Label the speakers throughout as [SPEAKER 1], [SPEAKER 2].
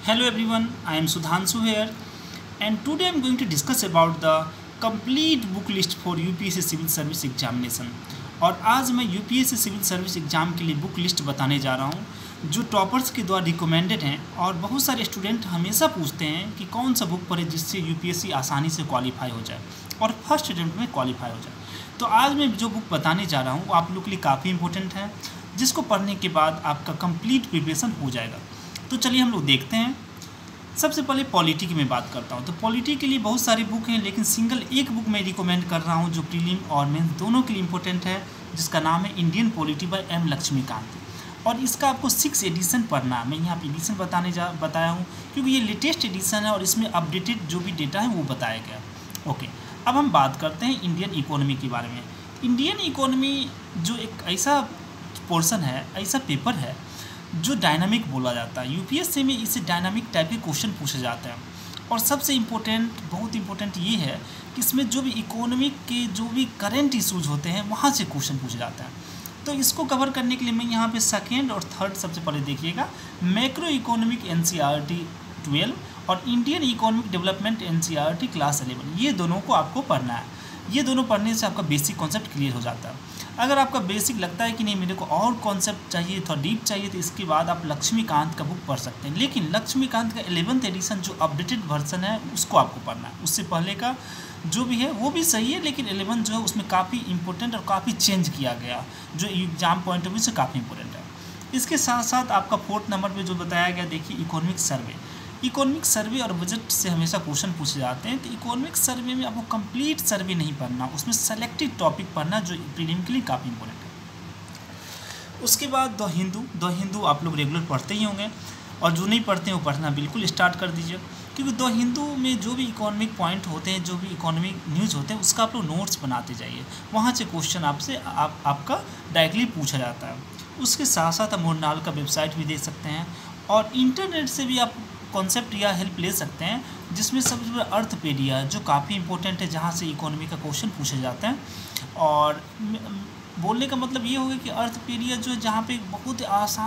[SPEAKER 1] Hello everyone, I am Sudhanshu here and today I am going to discuss about the complete book list for UPSC civil service examination. और आज मैं UPSC civil service exam के लिए book list बताने जा रहा हूँ जो टॉपर्स के द्वारा रिकमेंडेड हैं। और बहुत सारे स्टूडेंट हमेशा पूछते हैं कि कौन सा बुक पढ़े जिससे UPSC आसानी से क्वालिफाई हो जाए और फर्स्ट अटेम्प्ट में क्वालिफाई हो जाए। तो आज मैं जो बुक बताने जा रहा हूँ वो आप लोग के लिए काफ़ी इंपॉर्टेंट है, जिसको पढ़ने के बाद आपका कंप्लीट प्रिपरेशन हो जाएगा। तो चलिए हम लोग देखते हैं। सबसे पहले पॉलिटी की मैं बात करता हूँ। तो पॉलिटी के लिए बहुत सारी बुक हैं, लेकिन सिंगल एक बुक मैं रिकमेंड कर रहा हूँ जो प्रीलिम और मेंस दोनों के लिए इम्पोर्टेंट है, जिसका नाम है Indian polity by M Laxmikanth. और इसका आपको 6 एडिशन पढ़ना है। मैं यहाँ पे एडिशन बताया हूँ क्योंकि ये लेटेस्ट एडिशन है और इसमें अपडेटेड जो भी डेटा है वो बताया गया। ओके, अब हम बात करते हैं इंडियन इकोनॉमी के बारे में। इंडियन इकोनॉमी जो एक ऐसा पोर्शन है, ऐसा पेपर है जो डायनामिक बोला जाता है। यूपीएससी में इसे डायनामिक टाइप के क्वेश्चन पूछे जाते हैं। और सबसे इम्पोर्टेंट, बहुत इम्पोर्टेंट ये है कि इसमें जो भी इकोनॉमिक के जो भी करंट इश्यूज होते हैं वहाँ से क्वेश्चन पूछे जाते हैं। तो इसको कवर करने के लिए मैं यहाँ पे सेकेंड और थर्ड सबसे पहले देखिएगा, मैक्रो इकोनॉमिक एनसीईआरटी 12 और Indian economic development NCERT class 11, ये दोनों को आपको पढ़ना है। ये दोनों पढ़ने से आपका बेसिक कॉन्सेप्ट क्लियर हो जाता है। अगर आपका बेसिक लगता है कि नहीं मेरे को और कॉन्सेप्ट चाहिए, थोड़ा डीप चाहिए, तो इसके बाद आप लक्ष्मीकांत का बुक पढ़ सकते हैं। लेकिन लक्ष्मीकांत का 11th एडिशन जो अपडेटेड वर्जन है उसको आपको पढ़ना है। उससे पहले का जो भी है वो भी सही है, लेकिन 11 जो है उसमें काफ़ी इंपॉर्टेंट और काफ़ी चेंज किया गया, जो एग्जाम पॉइंट ऑफ व्यू से काफ़ी इंपॉर्टेंट है। इसके साथ साथ आपका 4th नंबर पर जो बताया गया, देखिए इकोनॉमिक सर्वे। इकोनॉमिक सर्वे और बजट से हमेशा क्वेश्चन पूछे जाते हैं। तो इकोनॉमिक सर्वे में आपको कंप्लीट सर्वे नहीं पढ़ना, उसमें सेलेक्टेड टॉपिक पढ़ना जो प्रीलिम के लिए काफ़ी इंपॉर्टेंट है। उसके बाद द हिंदू आप लोग रेगुलर पढ़ते ही होंगे, और जो नहीं पढ़ते हैं वो पढ़ना बिल्कुल स्टार्ट कर दीजिए, क्योंकि द हिंदू में जो भी इकोनॉमिक पॉइंट होते हैं, जो भी इकोनॉमिक न्यूज़ होते हैं, उसका आप लोग नोट्स बनाते जाइए। वहाँ से क्वेश्चन आपका डायरेक्टली पूछा जाता है। उसके साथ साथ आप मोरनाल का वेबसाइट भी देख सकते हैं, और इंटरनेट से भी आप कॉन्सेप्ट या हेल्प ले सकते हैं, जिसमें सबसे बड़ा अर्थपेडिया जो काफ़ी इंपॉर्टेंट है, जहाँ से इकोनॉमी का क्वेश्चन पूछे जाते हैं। और बोलने का मतलब ये होगा कि अर्थपेडिया जो है जहाँ पे बहुत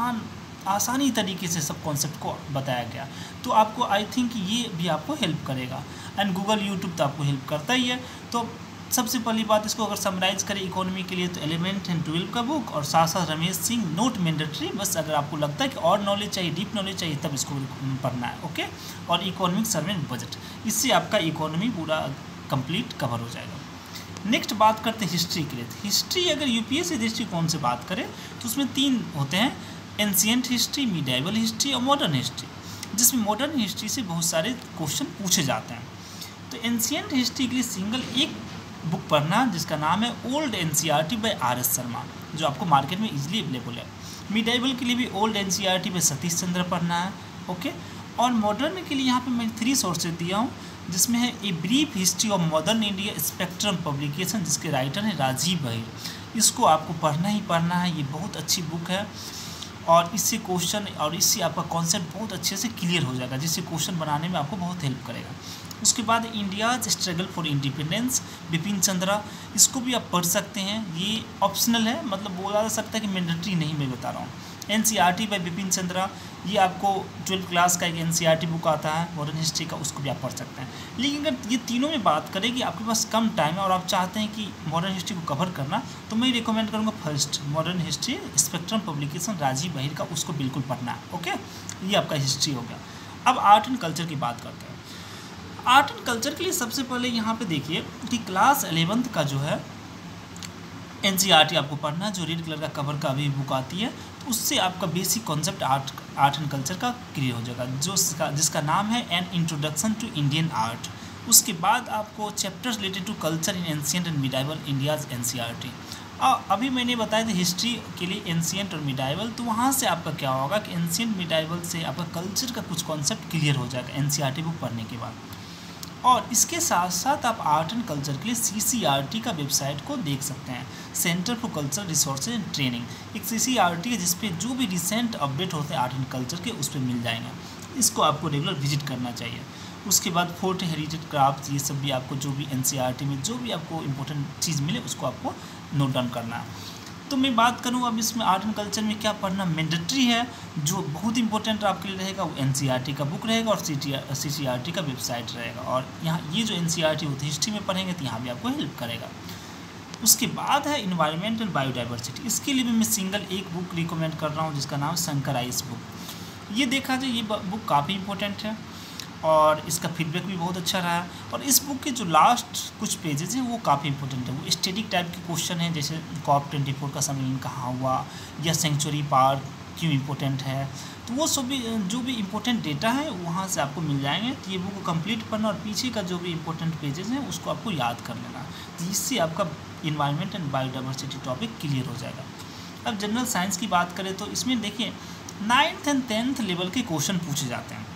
[SPEAKER 1] आसानी तरीके से सब कॉन्सेप्ट को बताया गया, तो आपको आई थिंक ये भी आपको हेल्प करेगा। एंड गूगल, यूट्यूब तो आपको हेल्प करता ही है। तो सबसे पहली बात, इसको अगर समराइज़ करें इकोनॉमी के लिए, तो 11th एंड 12 का बुक, और साथ साथ रमेश सिंह नोट मैंडेटरी। बस अगर आपको लगता है कि और नॉलेज चाहिए, डीप नॉलेज चाहिए, तब इसको पढ़ना है। ओके, और इकोनॉमिक सर्वे एंड बजट, इससे आपका इकोनॉमी पूरा कंप्लीट कवर हो जाएगा। नेक्स्ट बात करते हैं हिस्ट्री के लिए। हिस्ट्री अगर यूपीएससी दृष्टिकोण से बात करें तो उसमें 3 होते हैं, एंशिएंट हिस्ट्री, मिडाइवल हिस्ट्री और मॉडर्न हिस्ट्री, जिसमें मॉडर्न हिस्ट्री से बहुत सारे क्वेश्चन पूछे जाते हैं। तो एंशिएंट हिस्ट्री के लिए सिंगल एक बुक पढ़ना जिसका नाम है old NCERT by R S. Sharma, जो आपको मार्केट में इजीली अवेलेबल है। मिडाइवल के लिए भी old NCERT by Satish Chandra पढ़ना है। ओके, और मॉडर्न के लिए यहाँ पे मैं 3 सोर्सेज दिया हूँ, जिसमें है a brief history of modern India spectrum publication, जिसके राइटर हैं राजीव बहिर। इसको आपको पढ़ना ही पढ़ना है, ये बहुत अच्छी बुक है और इससे क्वेश्चन और इससे आपका कॉन्सेप्ट बहुत अच्छे से क्लियर हो जाएगा, जिससे क्वेश्चन बनाने में आपको बहुत हेल्प करेगा। उसके बाद India's struggle for independence, Bipin Chandra, इसको भी आप पढ़ सकते हैं। ये ऑप्शनल है, मतलब बोला जा सकता है कि मैंडेटरी नहीं, मैं बता रहा हूँ। एनसीईआरटी बाय बिपिन चंद्रा, ये आपको 12th क्लास का एक एनसीईआरटी बुक आता है मॉडर्न हिस्ट्री का, उसको भी आप पढ़ सकते हैं। लेकिन अगर ये तीनों में बात करें कि आपके पास कम टाइम है और आप चाहते हैं कि मॉडर्न हिस्ट्री को कवर करना, तो मैं रिकमेंड करूँगा first modern history spectrum publication Rajiv Ahir का, उसको बिल्कुल पढ़ना है। ओके, ये आपका हिस्ट्री हो गया। अब आर्ट एंड कल्चर की बात करते हैं। आर्ट एंड कल्चर के लिए सबसे पहले यहाँ पे देखिए कि क्लास 11th का जो है एनसीईआरटी आपको पढ़ना है, जो रेड कलर का कवर का अभी बुक आती है। तो उससे आपका basic concept art and culture का क्लियर हो जाएगा, जिसका नाम है an introduction to Indian art. उसके बाद आपको chapters related to culture in ancient and medieval India's NCERT. अभी मैंने बताया था हिस्ट्री के लिए एंशिएंट और मिडाइवल, तो वहाँ से आपका क्या होगा कि एंशिएंट मिडाइवल से आपका कल्चर का कुछ कॉन्सेप्ट क्लियर हो जाएगा एनसीईआरटी बुक पढ़ने के बाद। और इसके साथ साथ आप आर्ट एंड कल्चर के लिए सीसीआरटी का वेबसाइट को देख सकते हैं, Centre for Cultural Resources and Training. एक सीसीआरटी है जिसपे जो भी रिसेंट अपडेट होते हैं आर्ट एंड कल्चर के, उस पर मिल जाएंगे। इसको आपको रेगुलर विजिट करना चाहिए। उसके बाद फोर्ट हेरिटेज क्राफ्ट, ये सब भी आपको जो भी एनसीईआरटी में जो भी आपको इम्पोर्टेंट चीज़ मिले उसको आपको नोट डाउन करना है। तो मैं बात करूँ अब इसमें आर्ट एंड कल्चर में क्या पढ़ना मैंडेटरी है, जो बहुत इंपॉर्टेंट आपके लिए रहेगा वो एनसीईआरटी का बुक रहेगा और सीसीईआरटी का वेबसाइट रहेगा। और यहाँ ये जो एनसीईआरटी होती है हिस्ट्री में पढ़ेंगे तो यहाँ भी आपको हेल्प करेगा। उसके बाद है इन्वायरमेंट एंड बायोडाइवर्सिटी। इसके लिए भी मैं सिंगल एक बुक रिकमेंड कर रहा हूँ जिसका नाम शंकर आइस बुक। ये देखा जाए ये बुक काफ़ी इंपॉर्टेंट है और इसका फीडबैक भी बहुत अच्छा रहा। और इस बुक के जो लास्ट कुछ पेजेस हैं वो काफ़ी इंपॉर्टेंट है। वो स्टैटिक टाइप के क्वेश्चन हैं, जैसे COP24 का सम्मेलन कहाँ हुआ या सेंचुरी पार्क क्यों इम्पोर्टेंट है, तो वो सब भी जो भी इम्पोर्टेंट डेटा है वहाँ से आपको मिल जाएंगे। तो ये बुक को कंप्लीट करना और पीछे का जो भी इम्पोर्टेंट पेजेस हैं उसको आपको याद कर लेना, तो इससे आपका environment and biodiversity topic clear हो जाएगा। अब जनरल साइंस की बात करें तो इसमें देखिए 9th एंड 10th लेवल के क्वेश्चन पूछे जाते हैं।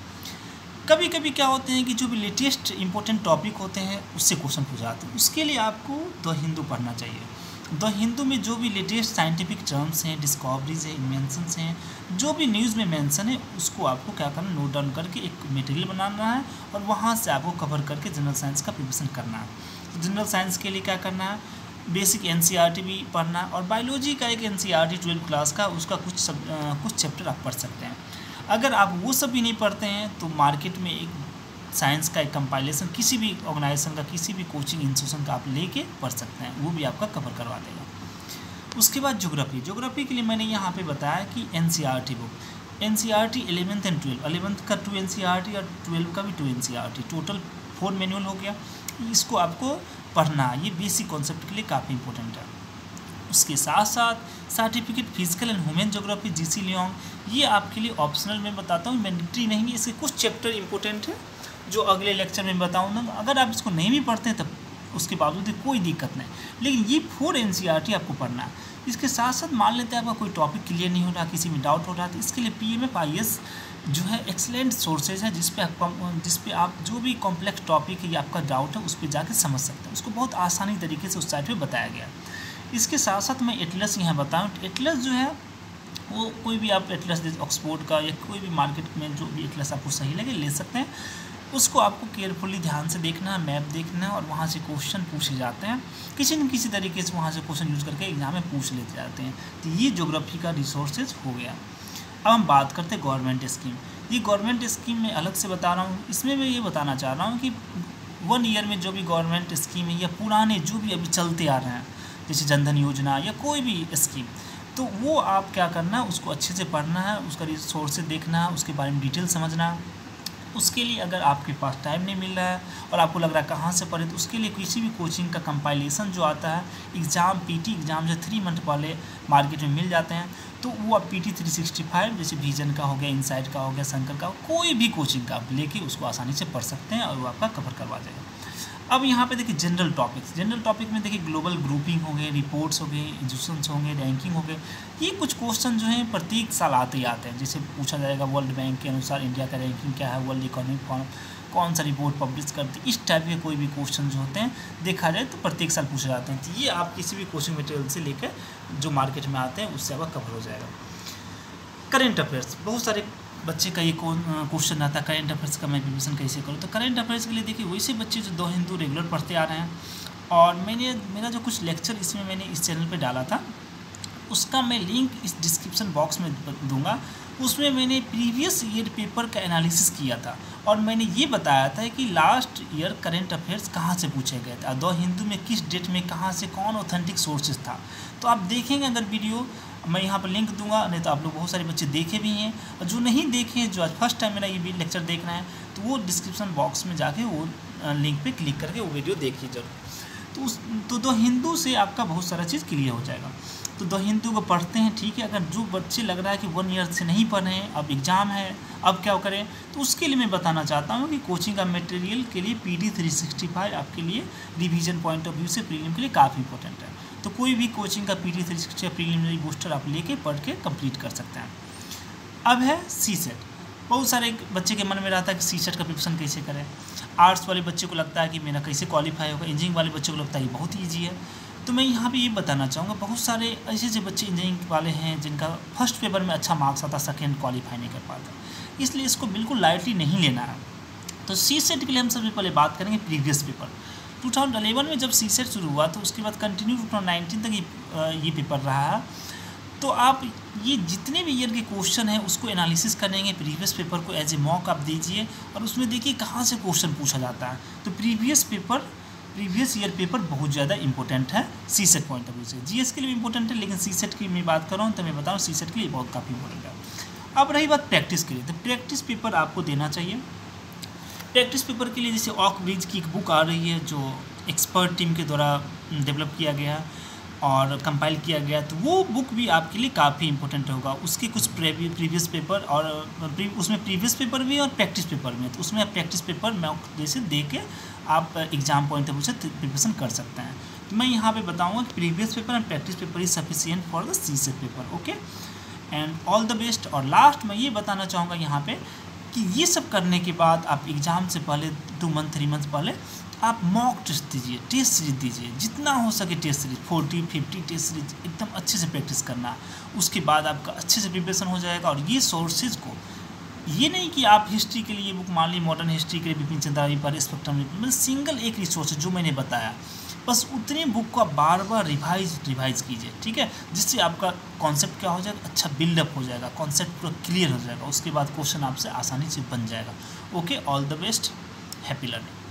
[SPEAKER 1] कभी कभी क्या होते हैं कि जो भी लेटेस्ट इंपॉर्टेंट टॉपिक होते हैं उससे क्वेश्चन पूछे जाते हैं। उसके लिए आपको द हिंदू पढ़ना चाहिए। द हिंदू में जो भी लेटेस्ट साइंटिफिक टर्म्स हैं, डिस्कवरीज हैं, इन्वेंशंस हैं, जो भी न्यूज़ में मेंशन है उसको आपको क्या करना, नोट डाउन करके एक मटेरियल बनाना है और वहाँ से आपको कवर करके जनरल साइंस का प्रिपरेशन करना है। तो जनरल साइंस के लिए क्या करना है, बेसिक एनसीईआरटी भी पढ़ना और बायोलॉजी का एक एनसीईआरटी 12th क्लास का उसका कुछ चैप्टर आप पढ़ सकते हैं। अगर आप वो सब भी नहीं पढ़ते हैं तो मार्केट में एक साइंस का एक कंपाइलेशन किसी भी ऑर्गेनाइजेशन का, किसी भी कोचिंग इंस्टीट्यूशन का आप लेके पढ़ सकते हैं, वो भी आपका कवर करवा देगा। उसके बाद ज्योग्राफी के लिए मैंने यहाँ पे बताया कि NCERT book, NCERT 11th and 12th, 11th का 2 एनसीईआरटी और 12th का भी 2 एनसीईआरटी, टोटल 4 मैनुअल हो गया। इसको आपको पढ़ना, ये बेसिक कॉन्सेप्ट के लिए काफ़ी इंपॉर्टेंट है। उसके साथ साथ certificate physical and human geography G C Leong, ये आपके लिए ऑप्शनल में बताता हूँ, मैंडेटरी नहीं है। इसके कुछ चैप्टर इंपॉर्टेंट है जो अगले लेक्चर में बताऊँगा। अगर आप इसको नहीं भी पढ़ते हैं तब उसके बावजूद कोई दिक्कत नहीं, लेकिन ये 4 एनसीईआरटी आपको पढ़ना है। इसके साथ साथ मान लेते हैं आपका कोई टॉपिक क्लियर नहीं हो रहा, किसी में डाउट हो रहा, तो इसके लिए PMF IAS जो है एक्सलेंट सोर्सेज है जिस पे आप जो भी कॉम्प्लेक्स टॉपिक है या आपका डाउट है उस पर जाके समझ सकते हैं। उसको बहुत आसानी तरीके से उस साइट पे बताया गया। इसके साथ साथ मैं एटलस यहाँ बताऊँ, एटलस जो है वो कोई भी आप एटलस ऑक्सफोर्ड का या कोई भी मार्केट में जो भी एटलस आपको सही लगे ले सकते हैं। उसको आपको केयरफुली ध्यान से देखना है, मैप देखना है और वहाँ से क्वेश्चन पूछे जाते हैं, किसी न किसी तरीके से वहाँ से क्वेश्चन यूज़ करके एग्जाम में पूछ लेते जाते हैं। तो ये ज्योग्राफी का रिसोर्सेज हो गया। अब हम बात करते हैं गवर्नमेंट स्कीम। ये गवर्नमेंट स्कीम मैं अलग से बता रहा हूँ, इसमें मैं ये बताना चाह रहा हूँ कि 1 ईयर में जो भी गवर्नमेंट स्कीम है या पुराने जो भी अभी चलते आ रहे हैं जैसे जनधन योजना या कोई भी स्कीम, तो वो आप क्या करना है, उसको अच्छे से पढ़ना है, उसका रिसोर्सेज देखना है, उसके बारे में डिटेल समझना है। उसके लिए अगर आपके पास टाइम नहीं मिल रहा है और आपको लग रहा है कहाँ से पढ़े, तो उसके लिए किसी भी कोचिंग का कंपाइलेशन जो आता है एग्ज़ाम PT एग्ज़ाम जो 3 मंथ पहले मार्केट में मिल जाते हैं, तो वो आप PT 365 जैसे विजन का हो गया, इनसाइट का हो गया, शंकर का, कोई भी कोचिंग का आप लेके उसको आसानी से पढ़ सकते हैं और वो आपका कवर करवा देगा। अब यहाँ पे देखिए जनरल टॉपिक में देखिए ग्लोबल ग्रुपिंग हो गए, रिपोर्ट्स हो गए, इंस्टीट्यूशंस होंगे, रैंकिंग हो गए। ये कुछ क्वेश्चन जो हैं प्रत्येक साल आते ही आते हैं। जैसे पूछा जाएगा वर्ल्ड बैंक के अनुसार इंडिया का रैंकिंग क्या है, वर्ल्ड इकोनॉमिक फोरम कौन सा रिपोर्ट पब्लिश करती है, इस टाइप के कोई भी क्वेश्चन जो होते हैं देखा जाए तो प्रत्येक साल पूछे जाते हैं। तो ये आप किसी भी कोचिंग मटेरियल से लेकर जो मार्केट में आते हैं उससे आपका कवर हो जाएगा। करेंट अफेयर्स, बहुत सारे बच्चे का ये क्वेश्चन आता है, करेंट अफेयर्स का मैं प्रिपरेशन कैसे करूँ। तो करेंट अफेयर्स के लिए देखिए वैसे बच्चे जो द हिंदू रेगुलर पढ़ते आ रहे हैं, और मेरा जो कुछ लेक्चर इसमें मैंने इस चैनल पे डाला था उसका मैं लिंक इस डिस्क्रिप्शन बॉक्स में दूंगा। उसमें मैंने प्रीवियस ईयर पेपर का एनालिसिस किया था और मैंने ये बताया था कि लास्ट ईयर करेंट अफेयर्स कहाँ से पूछे गए थे, द हिंदू में किस डेट में कहाँ से कौन ऑथेंटिक सोर्सेज था। तो आप देखेंगे अगर वीडियो मैं यहाँ पर लिंक दूंगा, नहीं तो आप लोग बहुत सारे बच्चे देखे भी हैं और जो नहीं देखे हैं, जो आज फर्स्ट टाइम मेरा ये लेक्चर देखना है तो वो डिस्क्रिप्शन बॉक्स में जाके वो लिंक पे क्लिक करके वो वीडियो देखिए जरूर। तो द हिंदू से आपका बहुत सारा चीज़ क्लियर हो जाएगा। तो द हिंदू को पढ़ते हैं, ठीक है। अगर जो बच्चे लग रहा है कि 1 ईयर से नहीं पढ़ रहे हैं, अब एग्ज़ाम है, अब क्या करें, तो उसके लिए मैं बताना चाहता हूँ कि कोचिंग का मटेरियल के लिए PD 365 आपके लिए रिवीजन पॉइंट ऑफ व्यू से प्रीलिम के लिए काफ़ी इंपॉर्टेंट है। तो कोई भी कोचिंग का PD 365 प्रीलिमिनरी बूस्टर आप लेके पढ़ के कंप्लीट कर सकते हैं। अब है CSET। बहुत सारे बच्चे के मन में रहता है कि CSET का प्रिपरेशन कैसे करें। आर्ट्स वाले बच्चे को लगता है कि मेरा कैसे क्वालिफाई होगा, इंजीनियरिंग वाले बच्चे को लगता है ये बहुत ईजी है। तो मैं यहाँ पे ये बताना चाहूँगा, बहुत सारे ऐसे बच्चे इंजीनियरिंग वाले हैं जिनका फर्स्ट पेपर में अच्छा मार्क्स आता, सेकेंड क्वालिफाई नहीं कर पाता, इसलिए इसको बिल्कुल लाइटली नहीं लेना है। तो CSET के लिए हम सबसे पहले बात करेंगे प्रीवियस पेपर। 2011 में जब सीसेट शुरू हुआ तो उसके बाद कंटिन्यू 2019 तक ये पेपर रहा है। तो आप ये जितने भी ईयर के क्वेश्चन हैं उसको एनालिसिस करेंगे, प्रीवियस पेपर को एज ए मॉक आप दीजिए और उसमें देखिए कहाँ से क्वेश्चन पूछा जाता है। तो प्रीवियस ईयर पेपर बहुत ज़्यादा इंपॉर्टेंट है सीसेट पॉइंट ऑफ व्यू से। जीएस के लिए भी इंपॉर्टेंट है, लेकिन सीसेट की मैं बात कर रहा हूँ तो मैं बताऊँ सीसेट के लिए बहुत काफ़ी इंपॉर्टेंट है। अब रही बात प्रैक्टिस के लिए, तो प्रैक्टिस पेपर आपको देना चाहिए। प्रैक्टिस पेपर के लिए जैसे ऑक ब्रिज की एक बुक आ रही है जो एक्सपर्ट टीम के द्वारा डेवलप किया गया और कंपाइल किया गया, तो वो बुक भी आपके लिए काफ़ी इंपॉर्टेंट होगा। उसके कुछ प्रीवियस पेपर और उसमें प्रीवियस पेपर भी और प्रैक्टिस पेपर में, तो उसमें आप प्रैक्टिस पेपर मॉक जैसे दे के आप एग्जाम पॉइंट ऑफ व्यू से प्रिपरेशन कर सकते हैं। तो मैं यहाँ पे बताऊँगा कि previous paper and practice paper is sufficient for the CSAT paper. Okay and all the best. और लास्ट मैं ये बताना चाहूँगा यहाँ पे कि ये सब करने के बाद आप एग्ज़ाम से पहले 2 मंथ 3 मंथ पहले आप मॉक टेस्ट दीजिए, टेस्ट सीरीज दीजिए, जितना हो सके टेस्ट सीरीज 40 50 टेस्ट सीरीज एकदम अच्छे से प्रैक्टिस करना। उसके बाद आपका अच्छे से प्रिपरेशन हो जाएगा। और ये सोर्सेज को, ये नहीं कि आप हिस्ट्री के लिए बुक मान ली, मॉडर्न हिस्ट्री के लिए बिपिन चंद्र पर स्पेक्ट्रम, मतलब सिंगल एक रिसोर्स है जो मैंने बताया, बस उतने बुक को आप बार बार रिवाइज कीजिए, ठीक है, जिससे आपका कॉन्सेप्ट क्या हो जाएगा, अच्छा बिल्डअप हो जाएगा, कॉन्सेप्ट पूरा क्लियर हो जाएगा। उसके बाद क्वेश्चन आपसे आसानी से बन जाएगा। Okay, all the best, happy learning.